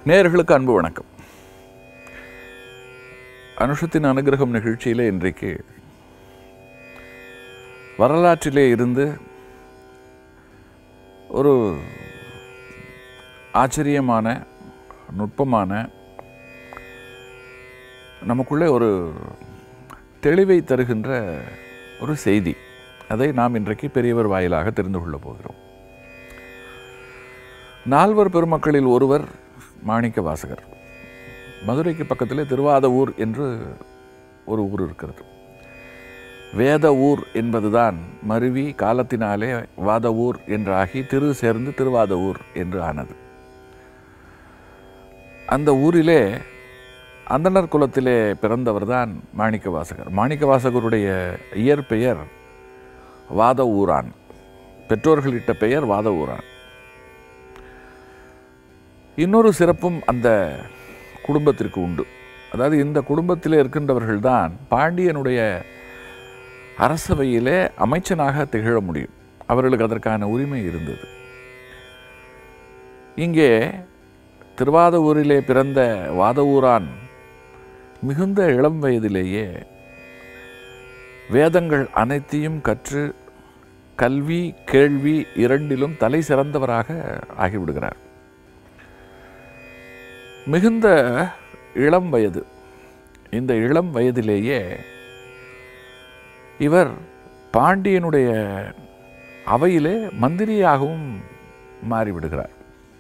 நேயர்களுக்கு அன்பு வணக்கம். அனுஷத்தின் அனுகிரகம் நிகழ்ச்சியிலே இன்றைக்கு வரலாற்றிலே இருந்து ஒரு ஆச்சரியமான நுட்பமான நமக்குள்ளே ஒரு தெளிவை தருகின்ற ஒரு செய்தி, அதை நாம் இன்றைக்கு பெரியவர் வாயிலாக தெரிந்து கொள்ளப் போகிறோம். நால்வர் பெருமக்களில் ஒருவர் மாணிக்கவாசகர். மதுரைக்கு பக்கத்தில் திருவாதவூர் என்று ஒரு ஊர் இருக்கிறது. வேத ஊர் என்பதுதான் மருவி காலத்தினாலே வாதவூர் என்றாகி திரு சேர்ந்து திருவாதவூர் என்று ஆனது. அந்த ஊரிலே அந்தணர் குலத்திலே பிறந்தவர் தான் மாணிக்கவாசகர். மாணிக்கவாசகருடைய இயற்பெயர் வாதவூரான். பெற்றோர்களிட்ட பெயர் வாதவூரான். இன்னொரு சிறப்பும் அந்த குடும்பத்திற்கு உண்டு. அதாவது இந்த குடும்பத்திலே இருக்கின்றவர்கள்தான் பாண்டியனுடைய அரசவையிலே அமைச்சனாக திகழ முடியும். அவர்களுக்கு அதற்கான உரிமை இருந்தது. இங்கே திருவாதவூரிலே பிறந்த வாதவூரான் மிகுந்த இளம் வயதிலேயே வேதங்கள் அனைத்தையும் கற்று கல்வி கேள்வி இரண்டிலும் தலை சிறந்தவராக ஆகிவிடுகிறார். மிகுந்த இளம் வயது. இந்த இளம் வயதிலேயே இவர் பாண்டியனுடைய அவையிலே மந்திரியாகவும் மாறிவிடுகிறார்.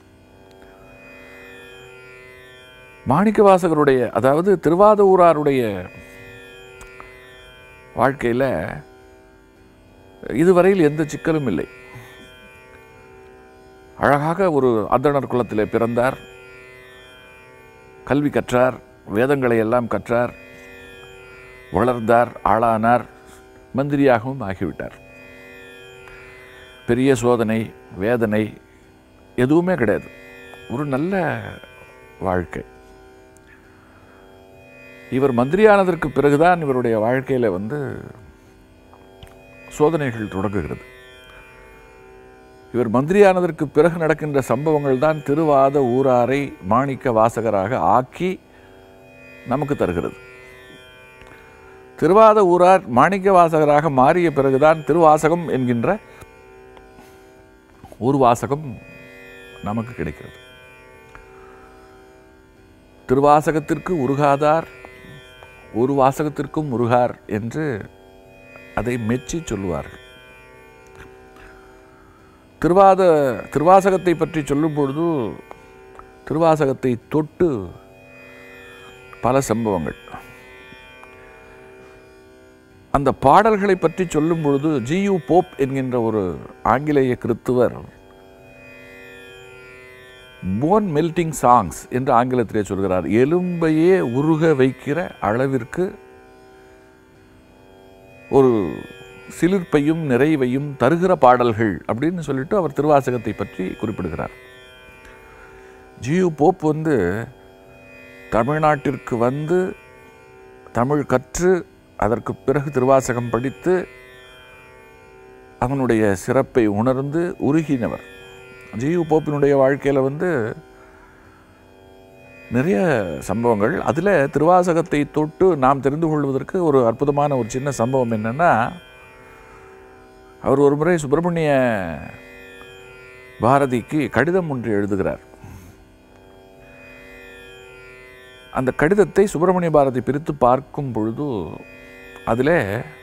மாணிக்கவாசகருடைய, அதாவது திருவாதவூராருடைய வாழ்க்கையில் இதுவரையில் எந்த சிக்கலும் இல்லை. அழகாக ஒரு அந்தணர் குலத்திலே பிறந்தார், கல்வி கற்றார், வேதங்களை எல்லாம் கற்றார், வளர்ந்தார், ஆளானார், மந்திரியாகவும் ஆகிவிட்டார். பெரிய சோதனை வேதனை எதுவுமே கிடையாது. ஒரு நல்ல வாழ்க்கை. இவர் மந்திரியானதற்கு பிறகுதான் இவருடைய வாழ்க்கையில் சோதனைகள் தொடங்குகிறது. இவர் மந்திரியானதற்கு பிறகு நடக்கின்ற சம்பவங்கள் தான் திருவாத ஊராரை மாணிக்க வாசகராக ஆக்கி நமக்கு தருகிறது. திருவாத ஊரார் மாணிக்க வாசகராக மாறிய பிறகுதான் திருவாசகம் என்கின்ற ஒரு வாசகம் நமக்கு கிடைக்கிறது. திருவாசகத்திற்கு உருகாதார் ஒரு வாசகத்திற்கும் உருகார் என்று அதை மெச்சி சொல்லுவார்கள். திருவாசகத்தை பற்றி சொல்லும் பொழுது திருவாசகத்தை தொட்டு பல சம்பவங்கள். அந்த பாடல்களை பற்றி சொல்லும் பொழுது ஜி.யு. போப் என்கின்ற ஒரு ஆங்கிலேய கிறித்துவர் போன் மெல்டிங் சாங்ஸ் என்று ஆங்கிலத்திலே சொல்கிறார். எலும்பையே உருக வைக்கிற அளவிற்கு ஒரு சிலிர்ப்பையும் நிறைவையும் தருகிற பாடல்கள் அப்படின்னு சொல்லிட்டு அவர் திருவாசகத்தை பற்றி குறிப்பிடுகிறார். ஜி.யு. போப் தமிழ்நாட்டிற்கு தமிழ் கற்று அதற்கு பிறகு திருவாசகம் படித்து அவனுடைய சிறப்பை உணர்ந்து உருகினவர். ஜி.யு. போப்பினுடைய வாழ்க்கையில் நிறைய சம்பவங்கள். அதில் திருவாசகத்தை தொட்டு நாம் தெரிந்து கொள்வதற்கு ஒரு அற்புதமான ஒரு சின்ன சம்பவம் என்னென்னா, அவர் ஒரு முறை சுப்பிரமணிய பாரதிக்கு கடிதம் ஒன்று எழுதுகிறார். அந்த கடிதத்தை சுப்பிரமணிய பாரதி பிரித்து பார்க்கும் பொழுது அதில்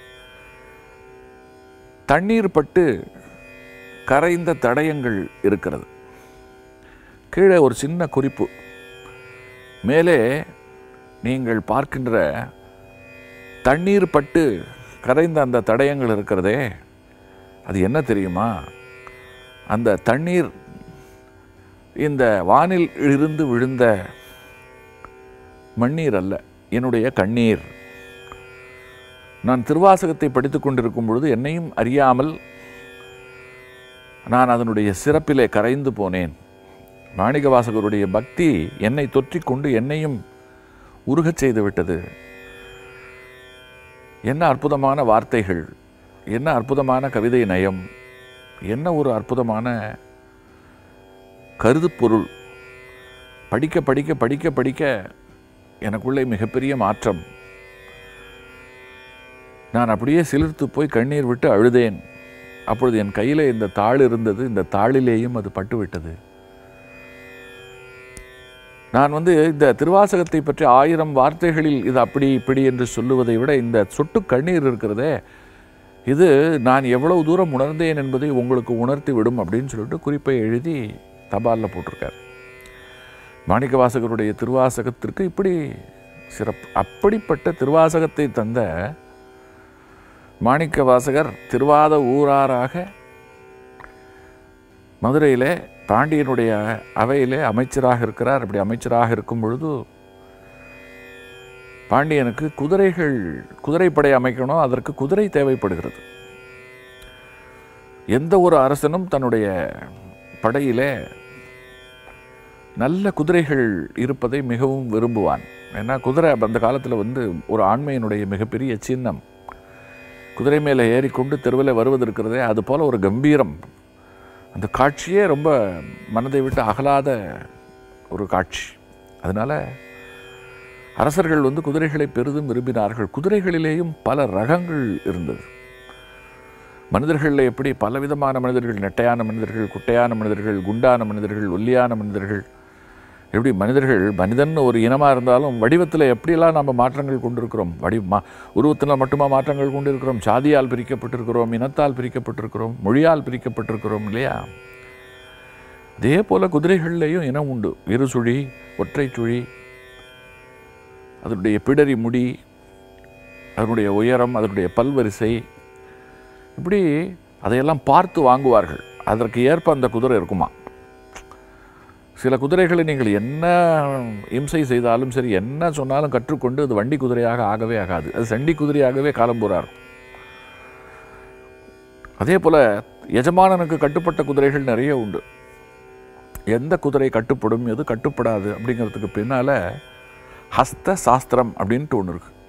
தண்ணீர் பட்டு கரைந்த தடயங்கள் இருக்கிறது. கீழே ஒரு சின்ன குறிப்பு, மேலே நீங்கள் பார்க்கின்ற தண்ணீர் பட்டு கரைந்த அந்த தடயங்கள் இருக்கிறதே, அது என்ன தெரியுமா? அந்த தண்ணீர் இந்த வானில் இருந்து விழுந்த மண்ணீர் அல்ல, என்னுடைய கண்ணீர். நான் திருவாசகத்தை படித்து கொண்டிருக்கும் பொழுது என்னையும் அறியாமல் நான் அதனுடைய சிறப்பிலே கரைந்து போனேன். மாணிக்கவாசகருடைய பக்தி என்னை தொற்றிக்கொண்டு என்னையும் உருகச் செய்து விட்டது. என்ன அற்புதமான வார்த்தைகள், என்ன அற்புதமான கவிதை நயம், என்ன ஒரு அற்புதமான கருதுப்பொருள். படிக்க படிக்க படிக்க படிக்க எனக்குள்ளே மிகப்பெரிய மாற்றம். நான் அப்படியே சிலிர்த்து போய் கண்ணீர் விட்டு அழுதேன். அப்பொழுது என் கையில் இந்த தாள் இருந்தது. இந்த தாளிலேயும் அது பட்டுவிட்டது. நான் இந்த திருவாசகத்தை பற்றி 1000 வார்த்தைகளில் இது அப்படி இப்படி என்று சொல்லுவதை விட இந்த சொட்டு கண்ணீர் இருக்கிறதே, இது நான் எவ்வளவு தூரம் உணர்ந்தேன் என்பதை உங்களுக்கு உணர்த்தி விடும் அப்படின்னு சொல்லிட்டு குறிப்பை எழுதி தபாலில் போட்டிருக்கார். மாணிக்கவாசகருடைய திருவாசகத்திற்கு இப்படி சிறப்பு. அப்படிப்பட்ட திருவாசகத்தை தந்த மாணிக்கவாசகர் திருவாத ஊராராக மதுரையிலே பாண்டியனுடைய அவையிலே அமைச்சராக இருக்கிறார். அப்படி அமைச்சராக இருக்கும் பொழுது பாண்டியனுக்கு குதிரைப்படை அமைக்கணும். அதற்கு குதிரை தேவைப்படுகிறது. எந்த ஒரு அரசனும் தன்னுடைய படையிலே நல்ல குதிரைகள் இருப்பதை மிகவும் விரும்புவான். ஏன்னா குதிரை அந்த காலத்தில் ஒரு ஆண்மையினுடைய மிகப்பெரிய சின்னம். குதிரை மேலே ஏறிக்கொண்டு தெருவில் வருவது இருக்கிறதே, அது போல ஒரு கம்பீரம். அந்த காட்சியே ரொம்ப மனதை விட்டு அகலாத ஒரு காட்சி. அதனால் அரசர்கள் குதிரைகளை பெரிதும் விரும்பினார்கள். குதிரைகளிலேயும் பல ரகங்கள் இருந்தது. மனிதர்களில் எப்படி பலவிதமான மனிதர்கள், நெட்டையான மனிதர்கள், குட்டையான மனிதர்கள், குண்டான மனிதர்கள், ஒல்லியான மனிதர்கள், எப்படி மனிதன் ஒரு இனமாக இருந்தாலும் வடிவத்தில் எப்படியெல்லாம் நம்ம மாற்றங்கள் கொண்டிருக்கிறோம். உருவத்தில் மட்டுமா மாற்றங்கள் கொண்டிருக்கிறோம். சாதியால் பிரிக்கப்பட்டிருக்கிறோம், இனத்தால் பிரிக்கப்பட்டிருக்கிறோம், மொழியால் பிரிக்கப்பட்டிருக்கிறோம் இல்லையா? அதே போல் குதிரைகள்லேயும் இனம் உண்டு. இருசுழி, ஒற்றை சுழி, அதனுடைய பிடரி முடி, அதனுடைய உயரம், அதனுடைய பல்வரிசை, இப்படி அதையெல்லாம் பார்த்து வாங்குவார்கள். அதற்கு ஏற்ப அந்த குதிரை இருக்குமா. சில குதிரைகளை நீங்கள் என்ன இம்சை செய்தாலும் சரி, என்ன சொன்னாலும் கற்றுக்கொண்டு அது வண்டி குதிரையாக ஆகவே ஆகாது. அது சண்டி குதிரையாகவே காலம்பூரார். அதே போல் எஜமானனுக்கு கட்டுப்பட்ட குதிரைகள் நிறைய உண்டு. எந்த குதிரை கட்டுப்படும், எது கட்டுப்படாது அப்படிங்கிறதுக்கு பின்னால் ஹஸ்த சாஸ்திரம் அப்படின்ட்டு ஒன்று இருக்கு.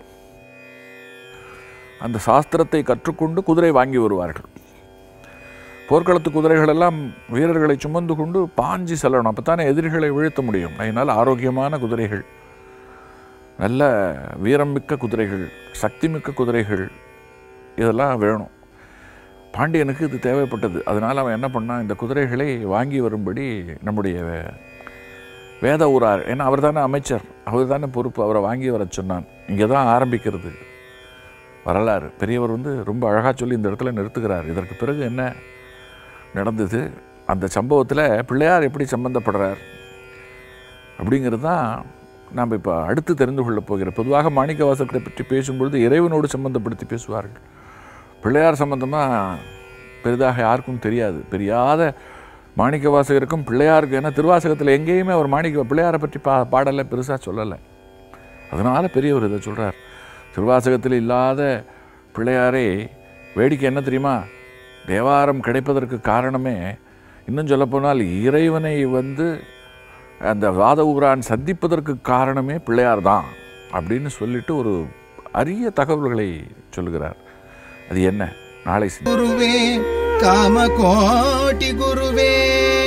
அந்த சாஸ்திரத்தை கற்றுக்கொண்டு குதிரை வாங்கி வருவார்கள். போர்க்களத்து குதிரைகளெல்லாம் வீரர்களை சுமந்து கொண்டு பாஞ்சி செல்லணும். அப்போ தானே எதிரிகளை வீழ்த்த முடியும். அதனால் ஆரோக்கியமான குதிரைகள், நல்ல வீரம் மிக்க குதிரைகள், சக்தி மிக்க குதிரைகள், இதெல்லாம் வேணும். பாண்டியனுக்கு இது தேவைப்பட்டது. அதனால் அவன் என்ன பண்ணான், இந்த குதிரைகளை வாங்கி வரும்படி நம்முடைய வேத ஊரார், ஏன்னா அவர் தானே அமைச்சர், அவர் தானே பொறுப்பு, அவரை வாங்கி வர சொன்னான். இங்கே தான் ஆரம்பிக்கிறது வரலாறு. பெரியவர் ரொம்ப அழகாக சொல்லி இந்த இடத்துல நிறுத்துகிறார். இதற்கு பிறகு என்ன நடந்தது, அந்த சம்பவத்தில் பிள்ளையார் எப்படி சம்பந்தப்படுறார் அப்படிங்கிறது தான் நாம் இப்போ அடுத்து தெரிந்து கொள்ளப் போகிறோம். பொதுவாக மாணிக்கவாசகரை பற்றி பேசும்பொழுது இறைவனோடு சம்பந்தப்படுத்தி பேசுவார்கள். பிள்ளையார் சம்பந்தமாக பெரிதாக யாருக்கும் தெரியாது. தெரியாத மாணிக்கவாசகருக்கும் பிள்ளையாருக்கு, ஏன்னா திருவாசகத்தில் எங்கேயுமே அவர் பிள்ளையாரை பற்றி பாடலை பெருசாக சொல்லலை. அதனால் பெரியவர் இதை சொல்கிறார். திருவாசகத்தில் இல்லாத பிள்ளையாரே வேடிக்கை என்ன தெரியுமா, தேவாரம் கிடைப்பதற்கு காரணமே, இன்னும் சொல்லப்போனால் இறைவனை அந்த வாத ஊரான் சந்திப்பதற்கு காரணமே பிள்ளையார் தான் அப்படின்னு சொல்லிட்டு ஒரு அரிய தகவல்களை சொல்லுகிறார். அது என்ன, நாளை குருவே காம கோட்டி குருவே.